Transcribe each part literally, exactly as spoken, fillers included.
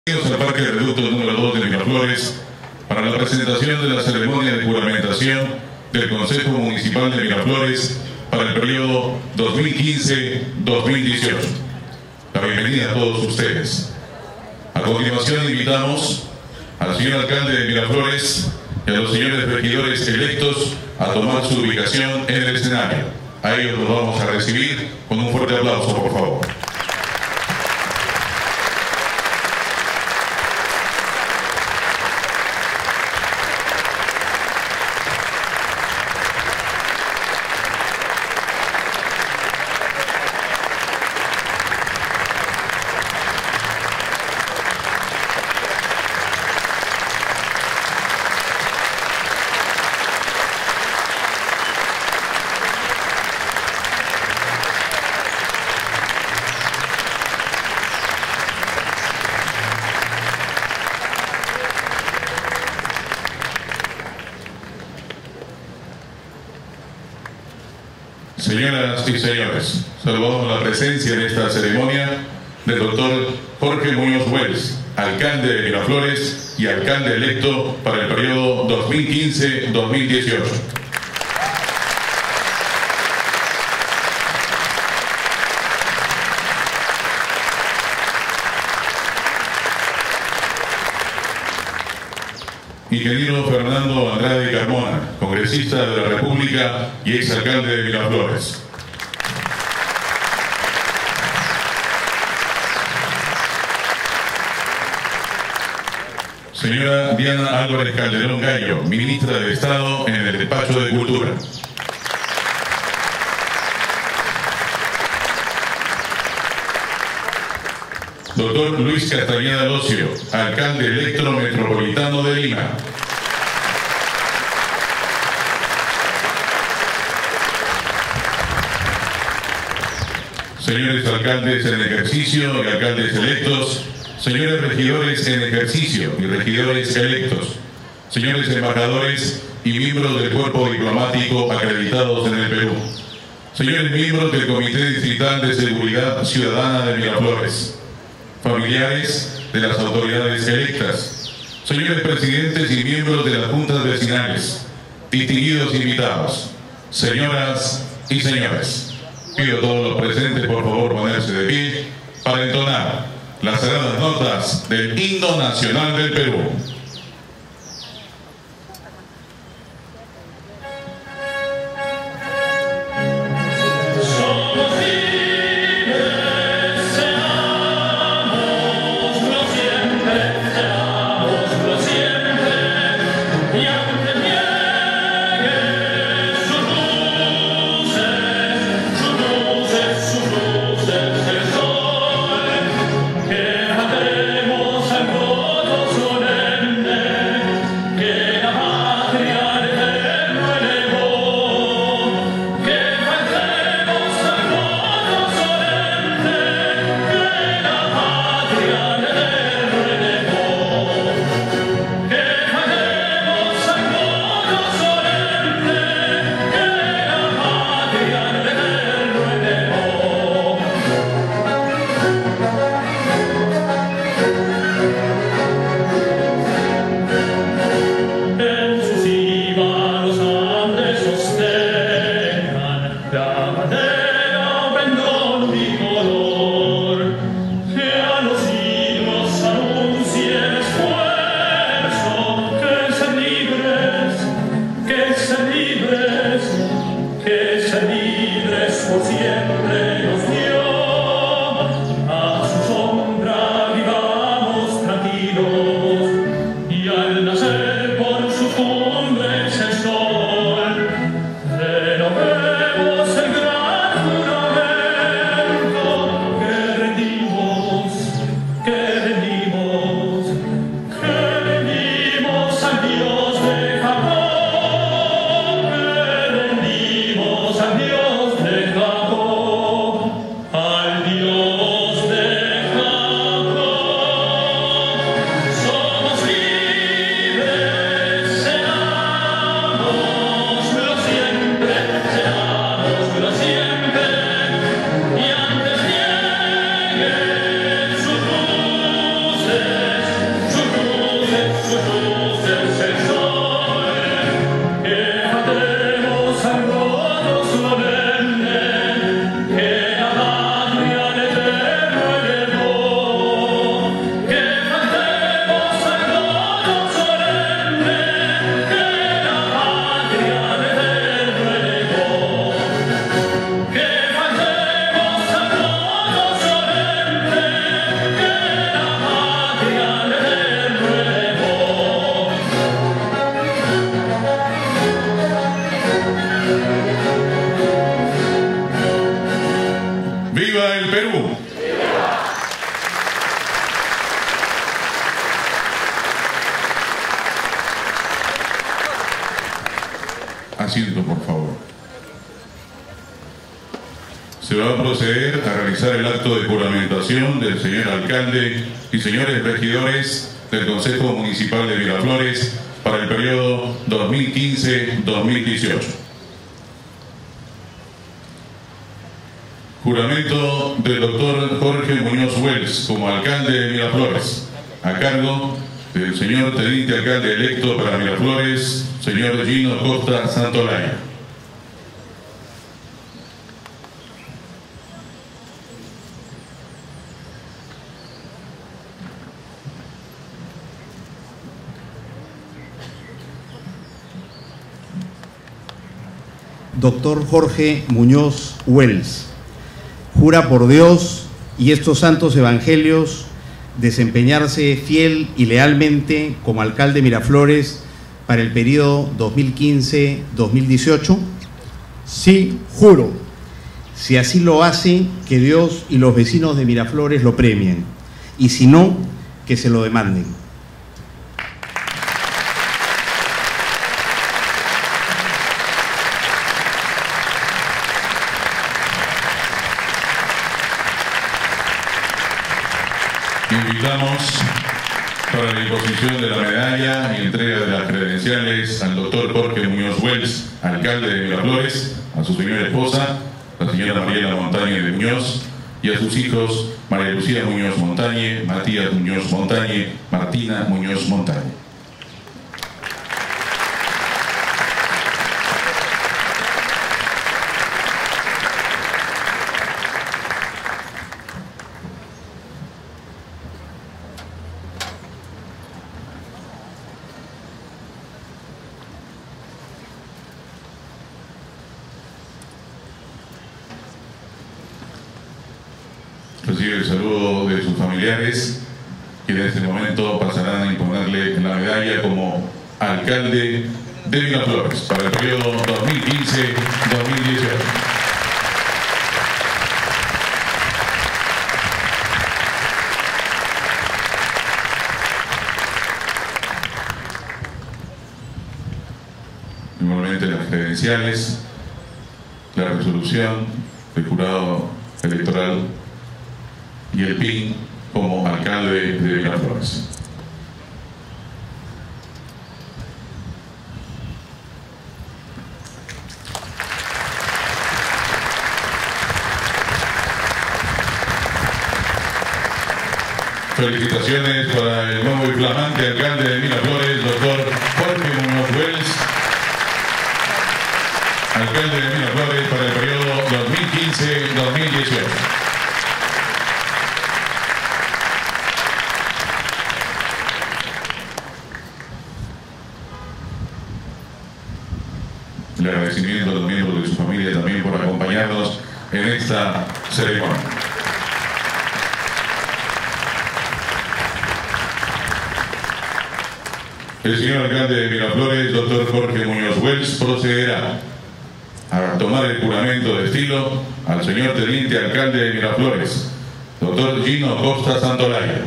Bienvenidos al Parque de Reductos número dos de Miraflores para la presentación de la ceremonia de juramentación del Consejo Municipal de Miraflores para el periodo dos mil quince a dos mil dieciocho. La bienvenida a todos ustedes. A continuación invitamos al señor alcalde de Miraflores y a los señores regidores electos a tomar su ubicación en el escenario. A ellos los vamos a recibir con un fuerte aplauso, por favor. Señoras y señores, saludamos la presencia en esta ceremonia del doctor Jorge Muñoz Wells, alcalde de Miraflores y alcalde electo para el periodo dos mil quince a dos mil dieciocho. Ingeniero Fernando Andrade Carmona, congresista de la República y exalcalde de Miraflores. Señora Diana Álvarez Calderón Gallo, ministra de Estado en el Despacho de Cultura. Doctor Luis Castañeda Locio, alcalde electo metropolitano de Lima. Señores alcaldes en ejercicio y alcaldes electos, señores regidores en ejercicio y regidores electos, señores embajadores y miembros del cuerpo diplomático acreditados en el Perú, señores miembros del Comité Distrital de Seguridad Ciudadana de Miraflores, familiares de las autoridades electas, señores presidentes y miembros de las juntas vecinales, distinguidos invitados, señoras y señores, pido a todos los presentes por favor ponerse de pie para entonar las sagradas notas del himno nacional del Perú. Cantemos al gozo solemne. asiento, por favor. Se va a proceder a realizar el acto de juramentación del señor alcalde y señores regidores del Consejo Municipal de Miraflores para el periodo dos mil quince a dos mil dieciocho. Juramento del doctor Jorge Muñoz Wells como alcalde de Miraflores, a cargo del señor teniente alcalde electo para Miraflores, señor Gino Costa Santolaya. Doctor Jorge Muñoz Wells, jura por Dios y estos santos evangelios desempeñarse fiel y lealmente como alcalde de Miraflores para el periodo dos mil quince a dos mil dieciocho. Sí, juro. Si así lo hace, que Dios y los vecinos de Miraflores lo premien, y si no, que se lo demanden. Invitamos para la imposición de la medalla y entrega de las credenciales al doctor Jorge Muñoz Wells, alcalde de Miraflores, a su señora esposa, la señora Mariela Montañe de Muñoz, y a sus hijos María Lucía Muñoz Montañe, Matías Muñoz Montañe, Martina Muñoz Montañe. Recibe el saludo de sus familiares, que en este momento pasarán a imponerle la medalla como alcalde de Miraflores para el periodo dos mil quince a dos mil dieciocho. Igualmente las credenciales, la resolución del jurado electoral y el P I N como alcalde de Miraflores. Felicitaciones para el nuevo y flamante alcalde de Miraflores, doctor Jorge Muñoz Wells, alcalde de Miraflores para el periodo dos mil quince a dos mil dieciocho. El agradecimiento a los miembros de su familia también por acompañarnos en esta ceremonia. El señor alcalde de Miraflores, doctor Jorge Muñoz Wells, procederá a tomar el juramento de estilo al señor teniente alcalde de Miraflores, doctor Gino Costa Santolaya.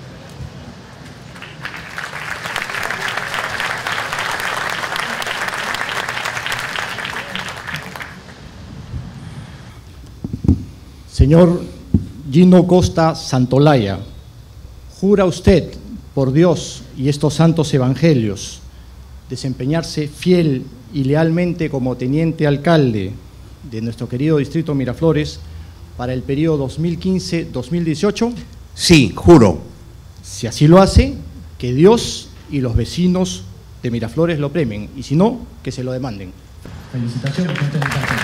Señor Gino Costa Santolaya, ¿jura usted por Dios y estos santos evangelios desempeñarse fiel y lealmente como teniente alcalde de nuestro querido distrito Miraflores para el periodo dos mil quince a dos mil dieciocho? Sí, juro. Si así lo hace, que Dios y los vecinos de Miraflores lo premien, y si no, que se lo demanden. Felicitaciones, gente de Miraflores.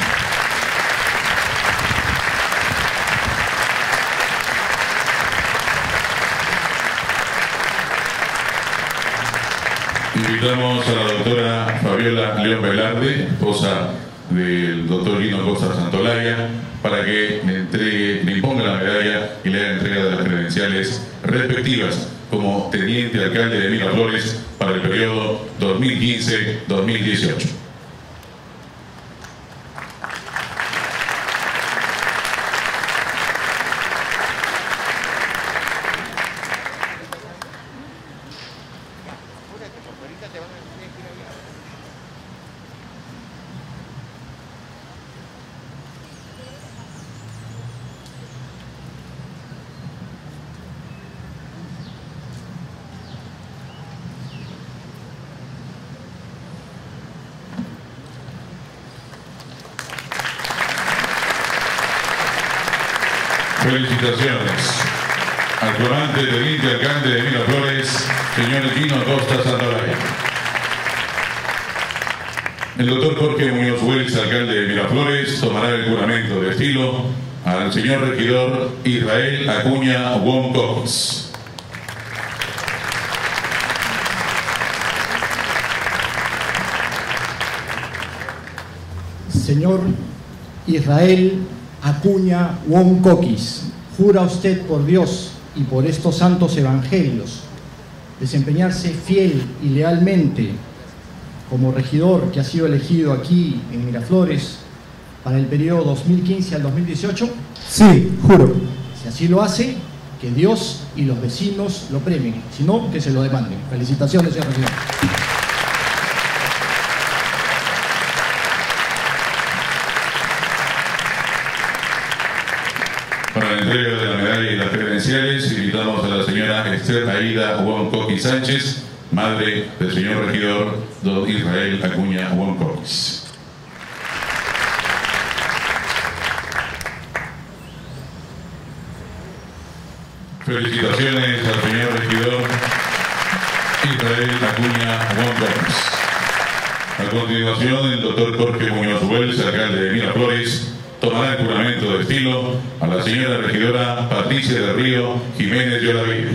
Invitamos a la doctora Fabiola León Velarde, esposa del doctor Gino Costa Santolaya, para que le entregue, le imponga la medalla y le haga entrega de las credenciales respectivas como teniente alcalde de Miraflores para el periodo dos mil quince a dos mil dieciocho. Felicitaciones al flamante teniente alcalde de Miraflores, señor Gino Costa Santolaya. El doctor Jorge Muñoz Wells, alcalde de Miraflores, tomará el juramento de estilo al señor regidor Israel Acuña Wong-Cox. Señor Israel Acuña Wong-Cox, jura usted por Dios y por estos santos evangelios desempeñarse fiel y lealmente como regidor que ha sido elegido aquí en Miraflores para el periodo dos mil quince al dos mil dieciocho? Sí, juro. Si así lo hace, que Dios y los vecinos lo premien, si no, que se lo demanden. Felicitaciones, señor regidor. Para la entrega de la medalla y las credenciales, invitamos a la señora Esther Aida Wong-Cox Sánchez, madre del señor regidor don Israel Acuña Wong-Cox. Felicitaciones al señor regidor Israel Acuña Wong-Cox. A continuación, el doctor Jorge Muñoz Wells, alcalde de Miraflores, tomará el juramento de estilo a la señora regidora Patricia del Río Jiménez de Olavide.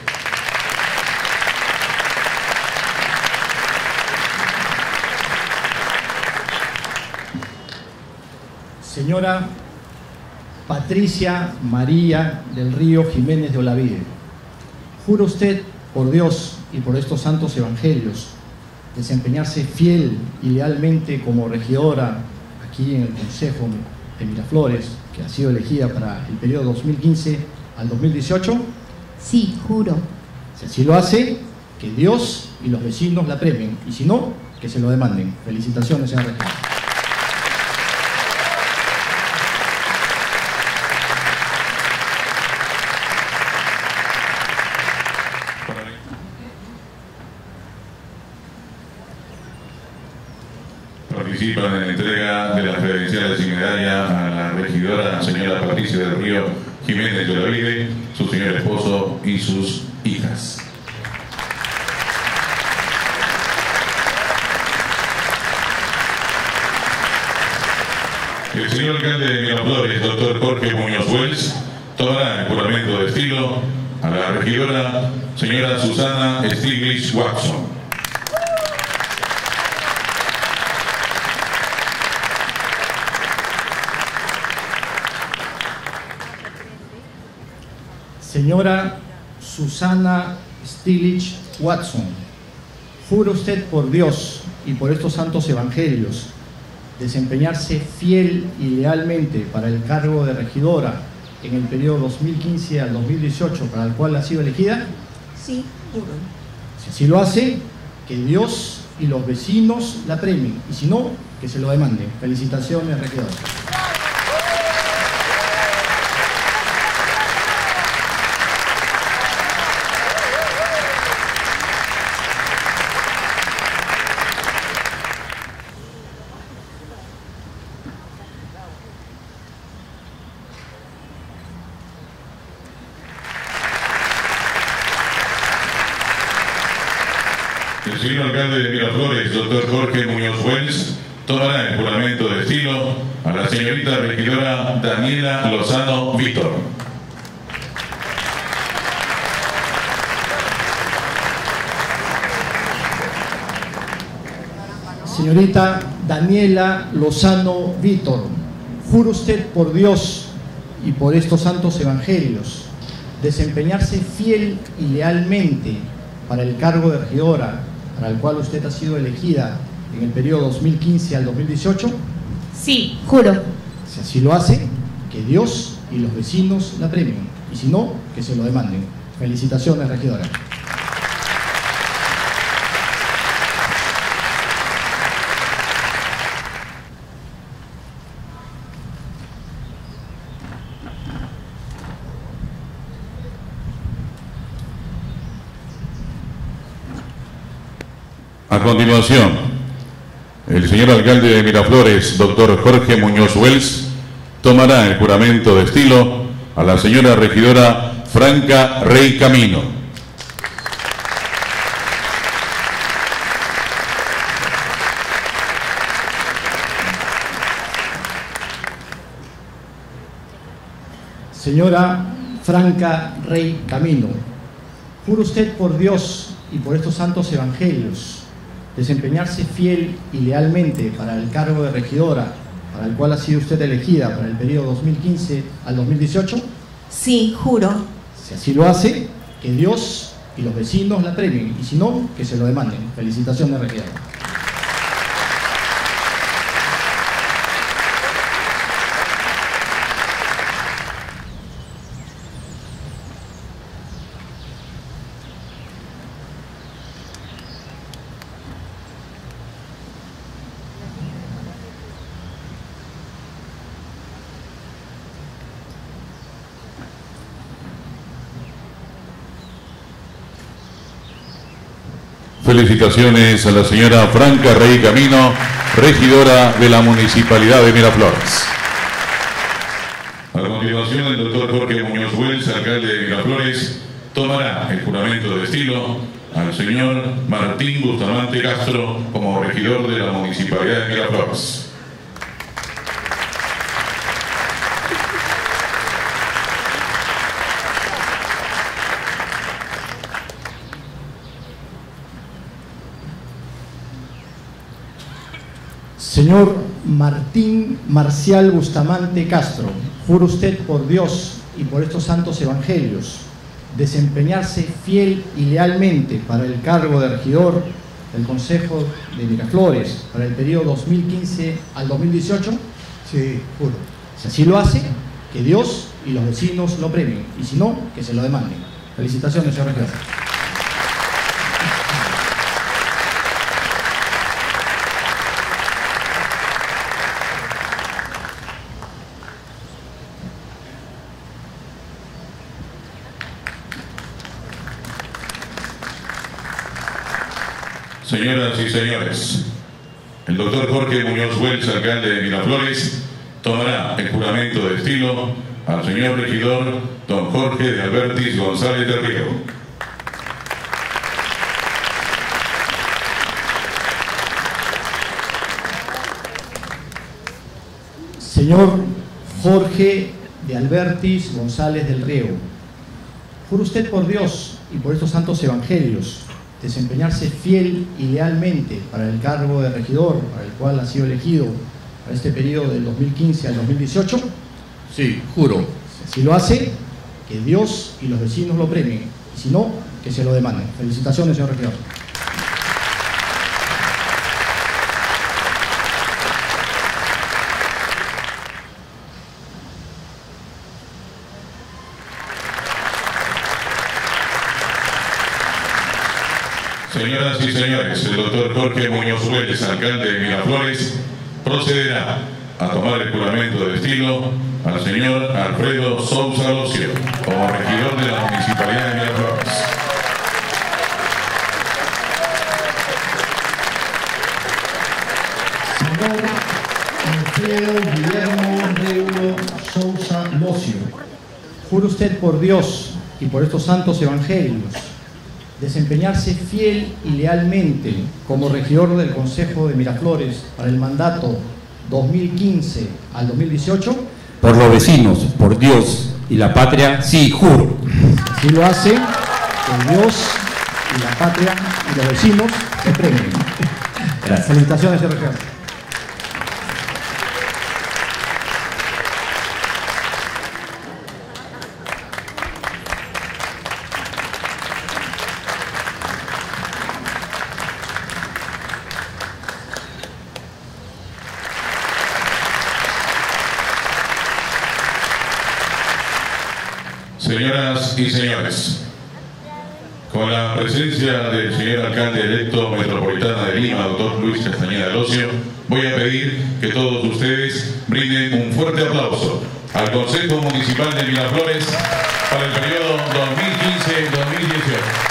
Señora Patricia María del Río Jiménez de Olavide, jura usted por Dios y por estos santos evangelios desempeñarse fiel y lealmente como regidora aquí en el Consejo de Miraflores, que ha sido elegida para el periodo dos mil quince al dos mil dieciocho? Sí, juro. Si así lo hace, que Dios y los vecinos la premien, y si no, que se lo demanden. Felicitaciones, señor regidor. Participan en la entrega de las credenciales y medalla a la regidora señora Patricia del Río Jiménez de Olavide, su señor esposo y sus hijas. El señor alcalde de Miraflores, doctor Jorge Muñoz Wells, tomará el juramento de estilo a la regidora señora Susana Stiglitz Watson. Señora Susana Stiglitz Watson, jura usted por Dios y por estos santos evangelios desempeñarse fiel y lealmente para el cargo de regidora en el periodo dos mil quince al dos mil dieciocho para el cual ha sido elegida? Sí, juro. Si así lo hace, que Dios y los vecinos la premien, y si no, que se lo demanden. Felicitaciones, regidora. El señor alcalde de Miraflores, doctor Jorge Muñoz Wells, tomará el juramento de estilo a la señorita regidora Daniela Lozano Víctor. Señorita Daniela Lozano Víctor, jura usted por Dios y por estos santos evangelios desempeñarse fiel y lealmente para el cargo de regidora para el cual usted ha sido elegida en el periodo dos mil quince al dos mil dieciocho? Sí, juro. Si así lo hace, que Dios y los vecinos la premien, y si no, que se lo demanden. Felicitaciones, regidora. A continuación, el señor alcalde de Miraflores, doctor Jorge Muñoz Wells, tomará el juramento de estilo a la señora regidora Franca Rey Camino. Señora Franca Rey Camino, jura usted por Dios y por estos santos evangelios desempeñarse fiel y lealmente para el cargo de regidora, para el cual ha sido usted elegida para el periodo dos mil quince al dos mil dieciocho? Sí, juro. Si así lo hace, que Dios y los vecinos la premien, y si no, que se lo demanden. Felicitaciones, regidora. Felicitaciones a la señora Franca Rey Camino, regidora de la Municipalidad de Miraflores. A continuación, el doctor Jorge Muñoz Wells, alcalde de Miraflores, tomará el juramento de estilo al señor Martín Bustamante Castro como regidor de la Municipalidad de Miraflores. Señor Martín Marcial Bustamante Castro, jura usted por Dios y por estos santos evangelios desempeñarse fiel y lealmente para el cargo de regidor del Consejo de Miraflores para el periodo dos mil quince al dos mil dieciocho? Sí, juro. Si así lo hace, que Dios y los vecinos lo premien, y si no, que se lo demanden. Felicitaciones, señor regidor. Señoras y señores, el doctor Jorge Muñoz Wells, alcalde de Miraflores, tomará el juramento de estilo al señor regidor don Jorge de Albertis González del Río. Señor Jorge de Albertis González del Río, jura usted por Dios y por estos santos evangelios desempeñarse fiel y lealmente para el cargo de regidor para el cual ha sido elegido para este periodo del dos mil quince al dos mil dieciocho? Sí, juro. Si así lo hace, que Dios y los vecinos lo premien, y si no, que se lo demanden. Felicitaciones, señor regidor. Señoras y señores, el doctor Jorge Muñoz Wells, alcalde de Miraflores, procederá a tomar el juramento de estilo al señor Alfredo Sousa Locio como regidor de la Municipalidad de Miraflores. Señor Alfredo Guillermo Reulo Sousa Locio, jura usted por Dios y por estos santos evangelios desempeñarse fiel y lealmente como regidor del Consejo de Miraflores para el mandato dos mil quince al dos mil dieciocho? Por los vecinos, por Dios y la patria, sí, juro. Así lo hace, que Dios y la patria y los vecinos se premien. Gracias. Felicitaciones, señor regidor. Señoras y señores, con la presencia del señor alcalde electo metropolitana de Lima, doctor Luis Castañeda Locio, voy a pedir que todos ustedes brinden un fuerte aplauso al Consejo Municipal de Miraflores para el periodo dos mil quince a dos mil dieciocho.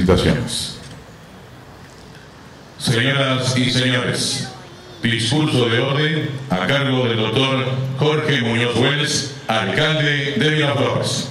felicitaciones. Señoras y señores, discurso de orden a cargo del doctor Jorge Muñoz Wells, alcalde de Miraflores.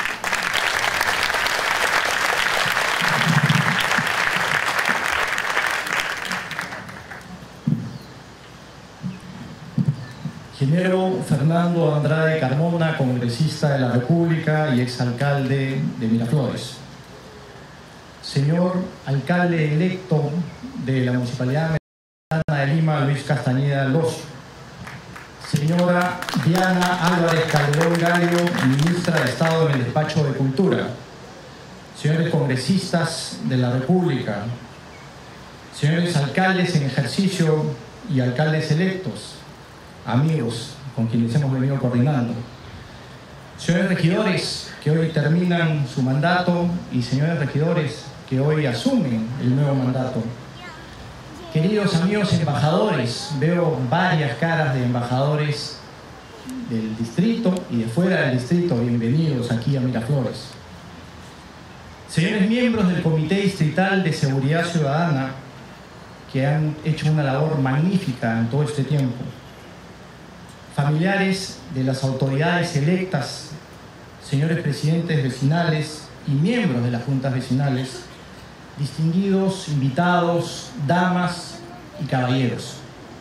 Ingeniero Fernando Andrade Carmona, congresista de la República y exalcalde de Miraflores. Señor alcalde electo de la Municipalidad de Lima, Luis Castañeda Alonso. Señora Diana Álvarez Calderón Gallo, ministra de Estado en el Despacho de Cultura. Señores congresistas de la República. Señores alcaldes en ejercicio y alcaldes electos. Amigos con quienes hemos venido coordinando, señores regidores que hoy terminan su mandato y señores regidores que hoy asumen el nuevo mandato, queridos amigos embajadores, veo varias caras de embajadores del distrito y de fuera del distrito, bienvenidos aquí a Miraflores, señores miembros del Comité Distrital de Seguridad Ciudadana que han hecho una labor magnífica en todo este tiempo, familiares de las autoridades electas, señores presidentes vecinales y miembros de las juntas vecinales, distinguidos invitados, damas y caballeros.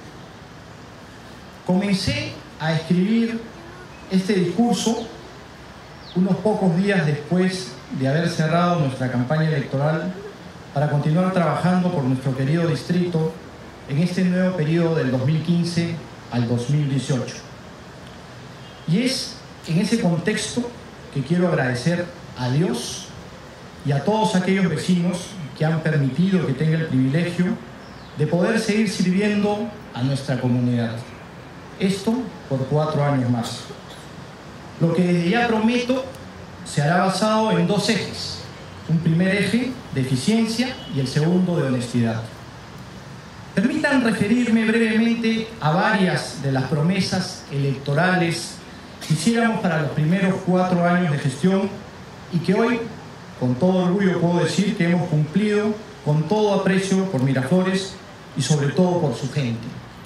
Comencé a escribir este discurso unos pocos días después de haber cerrado nuestra campaña electoral para continuar trabajando por nuestro querido distrito en este nuevo periodo del dos mil quince al dos mil dieciocho. Y es en ese contexto que quiero agradecer a Dios y a todos aquellos vecinos que han permitido que tenga el privilegio de poder seguir sirviendo a nuestra comunidad. Esto por cuatro años más. Lo que desde ya prometo se hará basado en dos ejes. Un primer eje de eficiencia y el segundo de honestidad. Permitan referirme brevemente a varias de las promesas electorales que hiciéramos para los primeros cuatro años de gestión y que hoy, con todo orgullo, puedo decir que hemos cumplido con todo aprecio por Miraflores y sobre todo por su gente.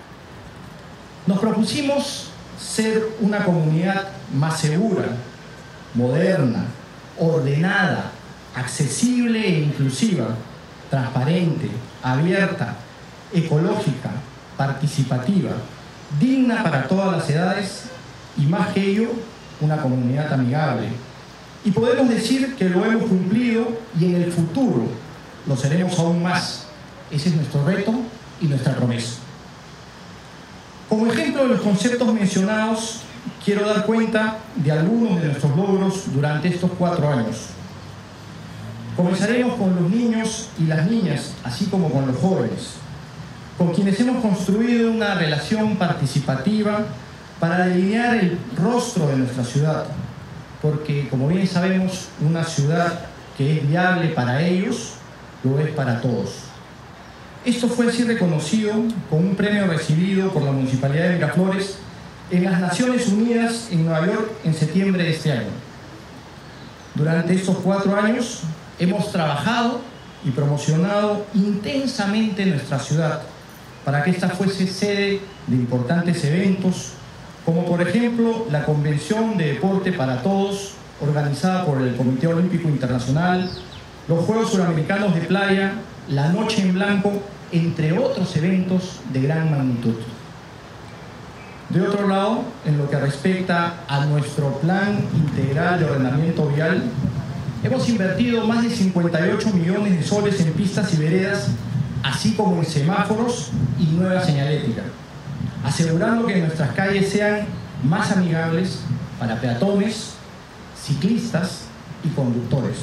Nos propusimos ser una comunidad más segura, moderna, ordenada, accesible e inclusiva, transparente, abierta, ecológica, participativa, digna para todas las edades y más que ello, una comunidad amigable. Y podemos decir que lo hemos cumplido y en el futuro lo seremos aún más. Ese es nuestro reto y nuestra promesa. Como ejemplo de los conceptos mencionados, quiero dar cuenta de algunos de nuestros logros durante estos cuatro años. Comenzaremos con los niños y las niñas, así como con los jóvenes, con quienes hemos construido una relación participativa para delinear el rostro de nuestra ciudad, porque, como bien sabemos, una ciudad que es viable para ellos, lo es para todos. Esto fue así reconocido con un premio recibido por la Municipalidad de Miraflores en las Naciones Unidas en Nueva York en septiembre de este año. Durante estos cuatro años hemos trabajado y promocionado intensamente nuestra ciudad para que ésta fuese sede de importantes eventos, como por ejemplo la Convención de Deporte para Todos, organizada por el Comité Olímpico Internacional, los Juegos Suramericanos de Playa, la Noche en Blanco, entre otros eventos de gran magnitud. De otro lado, en lo que respecta a nuestro Plan Integral de Ordenamiento Vial, hemos invertido más de cincuenta y ocho millones de soles en pistas y veredas, así como en semáforos y nueva señalética, asegurando que nuestras calles sean más amigables para peatones, ciclistas y conductores.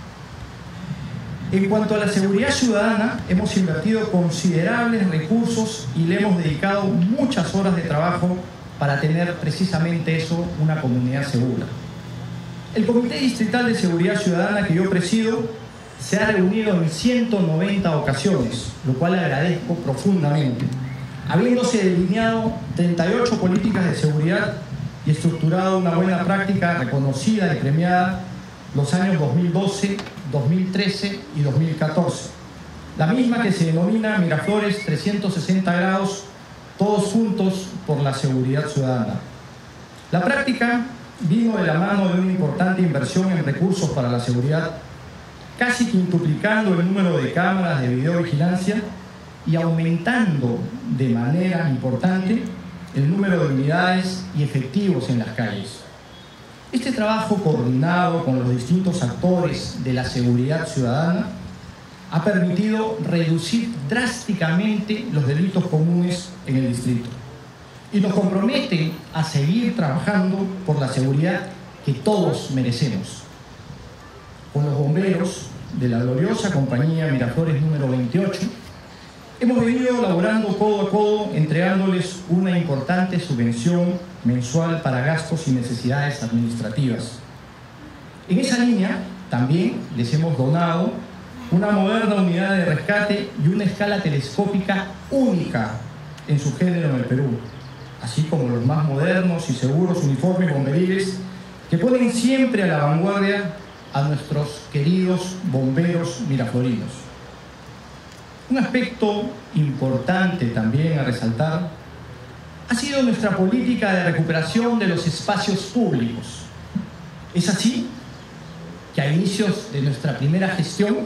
En cuanto a la seguridad ciudadana, hemos invertido considerables recursos y le hemos dedicado muchas horas de trabajo para tener precisamente eso, una comunidad segura. El Comité Distrital de Seguridad Ciudadana que yo presido se ha reunido en ciento noventa ocasiones, lo cual agradezco profundamente, habiéndose delineado treinta y ocho políticas de seguridad y estructurado una buena práctica reconocida y premiada los años dos mil doce dos mil trece y dos mil catorce, la misma que se denomina Miraflores trescientos sesenta grados, todos juntos por la seguridad ciudadana. La práctica vino de la mano de una importante inversión en recursos para la seguridad, casi quintuplicando el número de cámaras de videovigilancia y aumentando de manera importante el número de unidades y efectivos en las calles. Este trabajo coordinado con los distintos actores de la seguridad ciudadana ha permitido reducir drásticamente los delitos comunes en el distrito y nos compromete a seguir trabajando por la seguridad que todos merecemos. Con los bomberos de la gloriosa compañía Miraflores número veintiocho, hemos venido elaborando codo a codo, entregándoles una importante subvención mensual para gastos y necesidades administrativas. En esa línea, también les hemos donado una moderna unidad de rescate y una escala telescópica única en su género en el Perú, así como los más modernos y seguros uniformes bomberiles que ponen siempre a la vanguardia a nuestros queridos bomberos miraflorinos. Un aspecto importante también a resaltar ha sido nuestra política de recuperación de los espacios públicos. Es así que a inicios de nuestra primera gestión,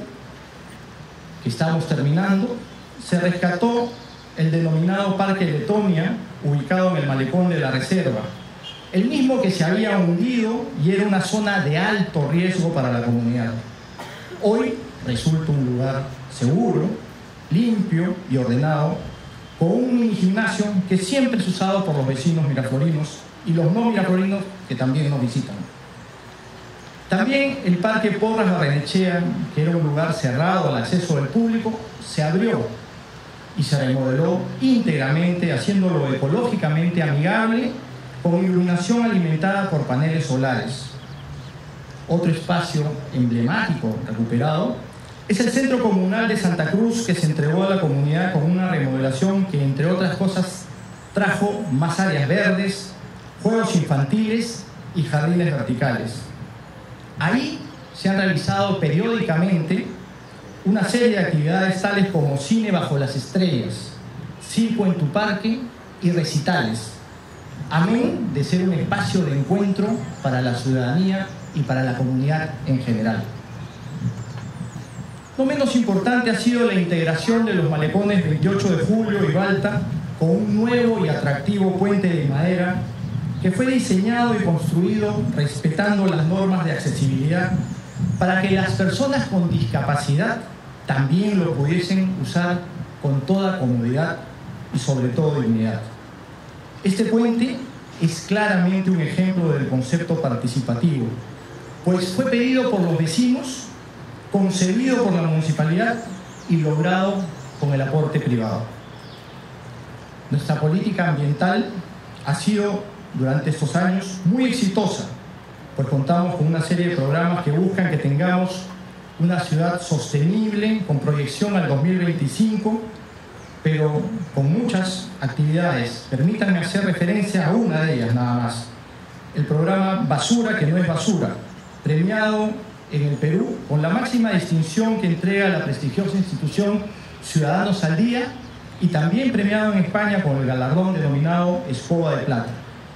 que estamos terminando, se rescató el denominado Parque Letonia, ubicado en el malecón de la Reserva, el mismo que se había hundido y era una zona de alto riesgo para la comunidad. Hoy resulta un lugar seguro, limpio y ordenado, con un mini gimnasio que siempre es usado por los vecinos miraflorinos y los no miraflorinos que también nos visitan. También el Parque Porras Barrenechea, que era un lugar cerrado al acceso del público, se abrió y se remodeló íntegramente, haciéndolo ecológicamente amigable, con iluminación alimentada por paneles solares. Otro espacio emblemático recuperado es el Centro Comunal de Santa Cruz, que se entregó a la comunidad con una remodelación que, entre otras cosas, trajo más áreas verdes, juegos infantiles y jardines verticales. Ahí se han realizado periódicamente una serie de actividades tales como cine bajo las estrellas, circo en tu parque y recitales, amén de ser un espacio de encuentro para la ciudadanía y para la comunidad en general. No menos importante ha sido la integración de los malecones veintiocho de julio y Balta con un nuevo y atractivo puente de madera que fue diseñado y construido respetando las normas de accesibilidad para que las personas con discapacidad también lo pudiesen usar con toda comodidad y sobre todo dignidad. Este puente es claramente un ejemplo del concepto participativo, pues fue pedido por los vecinos, concebido por la municipalidad y logrado con el aporte privado. Nuestra política ambiental ha sido durante estos años muy exitosa, pues contamos con una serie de programas que buscan que tengamos una ciudad sostenible con proyección al dos mil veinticinco, pero con muchas actividades. Permítanme hacer referencia a una de ellas nada más. El programa Basura que no es basura, premiado en el Perú con la máxima distinción que entrega la prestigiosa institución Ciudadanos al Día y también premiado en España con el galardón denominado Escoba de Plata.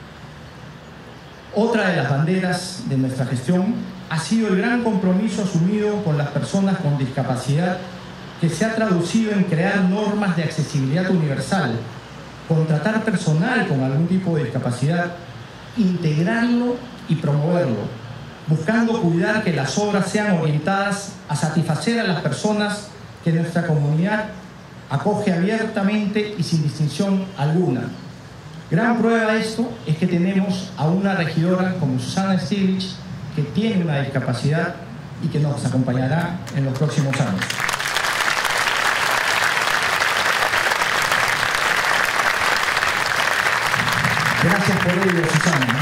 Otra de las banderas de nuestra gestión ha sido el gran compromiso asumido con las personas con discapacidad, que se ha traducido en crear normas de accesibilidad universal, contratar personal con algún tipo de discapacidad, integrarlo y promoverlo, buscando cuidar que las obras sean orientadas a satisfacer a las personas que nuestra comunidad acoge abiertamente y sin distinción alguna. Gran prueba de esto es que tenemos a una regidora como Susana Stiglitz, que tiene una discapacidad y que nos acompañará en los próximos años. Gracias por ello, Susana.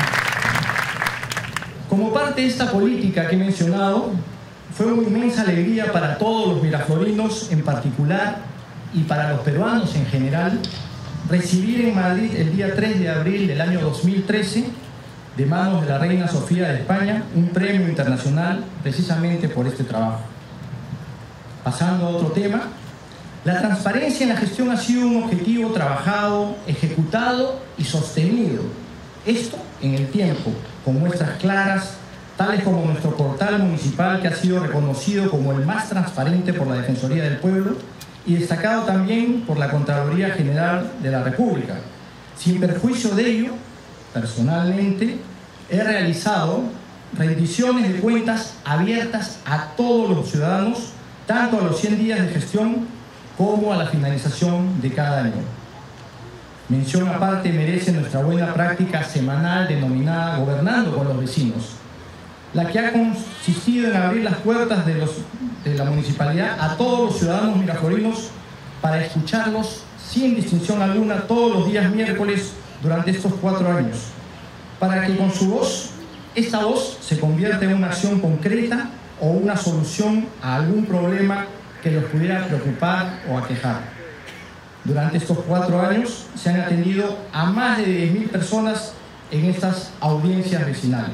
Como parte de esta política que he mencionado, fue una inmensa alegría para todos los miraflorinos en particular y para los peruanos en general recibir en Madrid el día tres de abril del año dos mil trece de manos de la Reina Sofía de España, un premio internacional precisamente por este trabajo. Pasando a otro tema, la transparencia en la gestión ha sido un objetivo trabajado, ejecutado y sostenido. Esto en el tiempo, con muestras claras, tales como nuestro portal municipal, que ha sido reconocido como el más transparente por la Defensoría del Pueblo y destacado también por la Contraloría General de la República. Sin perjuicio de ello, personalmente he realizado rendiciones de cuentas abiertas a todos los ciudadanos, tanto a los cien días de gestión como a la finalización de cada año. Mención aparte merece nuestra buena práctica semanal denominada Gobernando con los Vecinos, la que ha consistido en abrir las puertas de, los, de la municipalidad a todos los ciudadanos miraflorinos para escucharlos sin distinción alguna todos los días miércoles durante estos cuatro años, para que con su voz, esta voz se convierta en una acción concreta o una solución a algún problema que los pudiera preocupar o aquejar. Durante estos cuatro años se han atendido a más de diez mil personas en estas audiencias vecinales.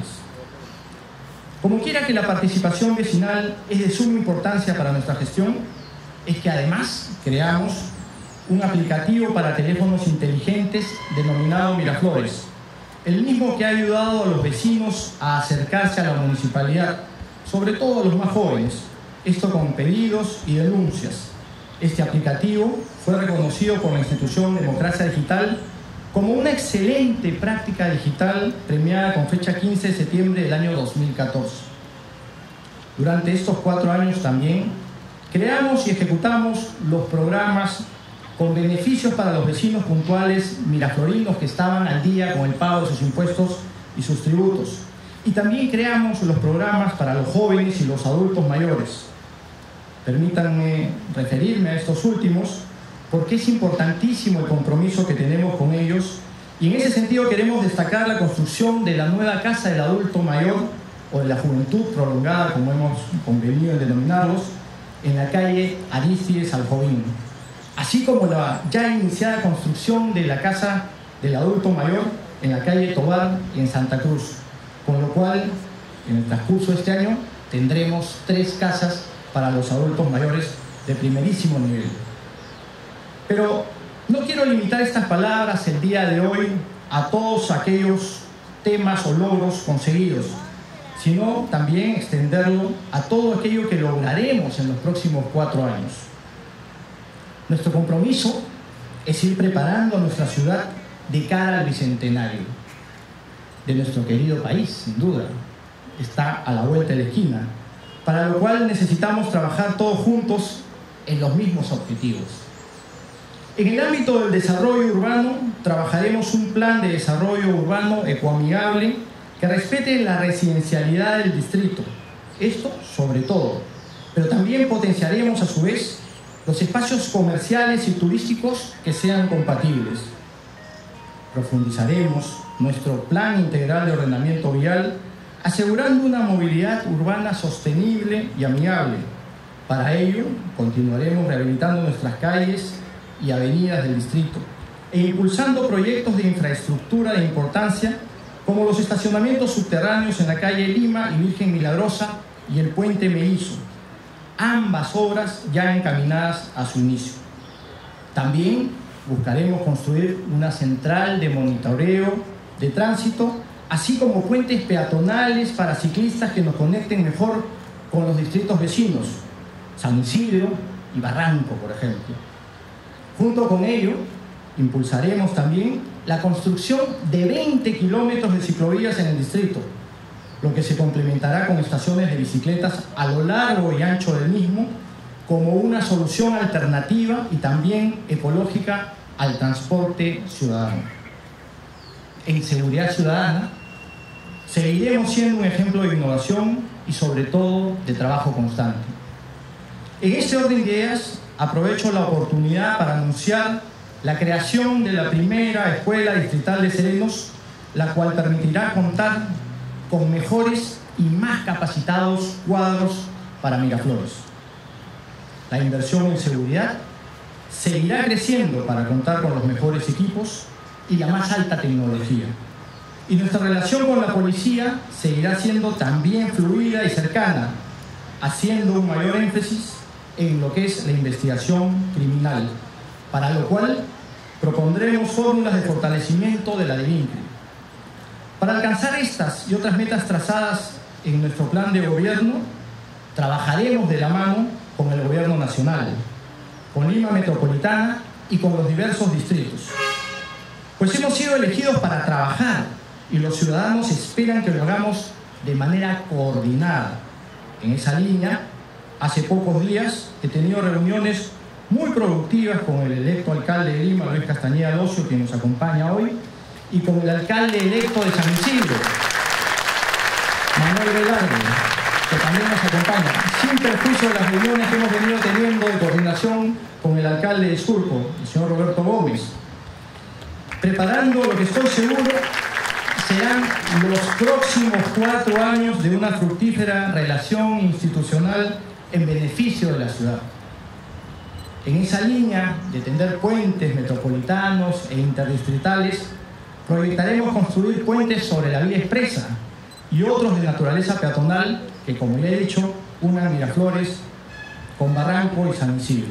Como quiera que la participación vecinal es de suma importancia para nuestra gestión, es que además creamos un aplicativo para teléfonos inteligentes denominado Miraflores, el mismo que ha ayudado a los vecinos a acercarse a la municipalidad, sobre todo a los más jóvenes, esto con pedidos y denuncias. Este aplicativo fue reconocido por la institución Democracia Digital como una excelente práctica digital premiada con fecha quince de septiembre del año dos mil catorce. Durante estos cuatro años también creamos y ejecutamos los programas con beneficios para los vecinos puntuales miraflorinos que estaban al día con el pago de sus impuestos y sus tributos. Y también creamos los programas para los jóvenes y los adultos mayores. Permítanme referirme a estos últimos porque es importantísimo el compromiso que tenemos con ellos, y en ese sentido queremos destacar la construcción de la nueva Casa del Adulto Mayor o de la Juventud Prolongada, como hemos convenido en denominarlos, en la calle Arístides Aljovín, así como la ya iniciada construcción de la Casa del Adulto Mayor en la calle Tobar en Santa Cruz, con lo cual en el transcurso de este año tendremos tres casas para los adultos mayores de primerísimo nivel. Pero no quiero limitar estas palabras el día de hoy a todos aquellos temas o logros conseguidos, sino también extenderlo a todo aquello que lograremos en los próximos cuatro años. Nuestro compromiso es ir preparando a nuestra ciudad de cara al bicentenario de nuestro querido país, sin duda. Está a la vuelta de la esquina, para lo cual necesitamos trabajar todos juntos en los mismos objetivos. En el ámbito del desarrollo urbano, trabajaremos un plan de desarrollo urbano ecoamigable que respete la residencialidad del distrito. Esto sobre todo, pero también potenciaremos a su vez los espacios comerciales y turísticos que sean compatibles. Profundizaremos nuestro plan integral de ordenamiento vial, asegurando una movilidad urbana sostenible y amigable. Para ello, continuaremos rehabilitando nuestras calles y avenidas del distrito e impulsando proyectos de infraestructura de importancia como los estacionamientos subterráneos en la calle Lima y Virgen Milagrosa y el Puente Mellizo, ambas obras ya encaminadas a su inicio. También buscaremos construir una central de monitoreo de tránsito, así como puentes peatonales para ciclistas que nos conecten mejor con los distritos vecinos, San Isidro y Barranco, por ejemplo. Junto con ello, impulsaremos también la construcción de veinte kilómetros de ciclovías en el distrito, lo que se complementará con estaciones de bicicletas a lo largo y ancho del mismo, como una solución alternativa y también ecológica al transporte ciudadano. En seguridad ciudadana, seguiremos siendo un ejemplo de innovación y sobre todo de trabajo constante. En este orden de ideas, aprovecho la oportunidad para anunciar la creación de la primera Escuela Distrital de Serenos, la cual permitirá contar con mejores y más capacitados cuadros para Miraflores. La inversión en seguridad seguirá creciendo para contar con los mejores equipos y la más alta tecnología. Y nuestra relación con la policía seguirá siendo también fluida y cercana, haciendo un mayor énfasis en lo que es la investigación criminal, para lo cual propondremos fórmulas de fortalecimiento de la DIVINCRI. Para alcanzar estas y otras metas trazadas en nuestro plan de gobierno, trabajaremos de la mano con el gobierno nacional, con Lima Metropolitana y con los diversos distritos. Pues hemos sido elegidos para trabajar y los ciudadanos esperan que lo hagamos de manera coordinada. En esa línea, hace pocos días he tenido reuniones muy productivas con el electo alcalde de Lima, Luis Castañeda Docio, quien nos acompaña hoy, y con el alcalde electo de San Isidro, Manuel Velarde, que también nos acompaña, sin perjuicio de las reuniones que hemos venido teniendo de coordinación con el alcalde de Surco, el señor Roberto Gómez, preparando lo que estoy seguro serán los próximos cuatro años de una fructífera relación institucional en beneficio de la ciudad. En esa línea de tender puentes metropolitanos e interdistritales, proyectaremos construir puentes sobre la vía expresa y otros de naturaleza peatonal que, como ya he dicho, unan Miraflores con Barranco y San Isidro.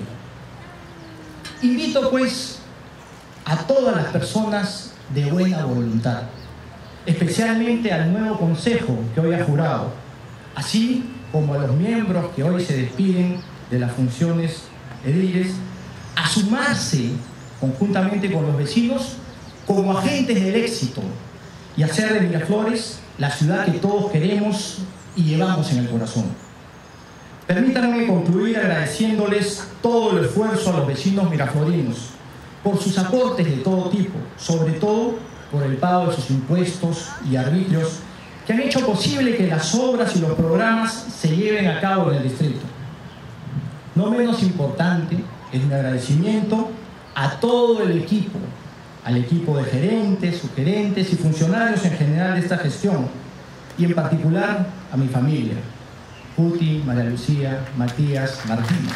Invito, pues, a todas las personas de buena voluntad, especialmente al nuevo consejo que hoy ha jurado, así como a los miembros que hoy se despiden de las funciones ediles, a sumarse conjuntamente con los vecinos como agentes del éxito y hacer de Miraflores la ciudad que todos queremos y llevamos en el corazón. Permítanme concluir agradeciéndoles todo el esfuerzo a los vecinos miraflorinos por sus aportes de todo tipo, sobre todo por el pago de sus impuestos y arbitrios que han hecho posible que las obras y los programas se lleven a cabo en el distrito. No menos importante es mi agradecimiento a todo el equipo, al equipo de gerentes, subgerentes y funcionarios en general de esta gestión, y en particular a mi familia, Juti, María Lucía, Matías, Martín.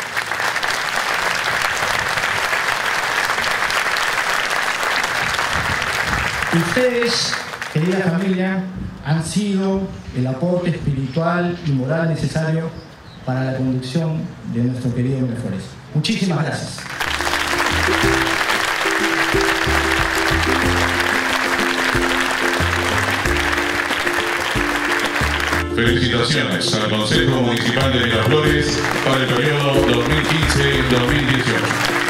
Ustedes, querida familia, han sido el aporte espiritual y moral necesario para la conducción de nuestro querido Miraflores. Muchísimas gracias. Felicitaciones al Consejo Municipal de Miraflores para el periodo dos mil quince dos mil dieciocho.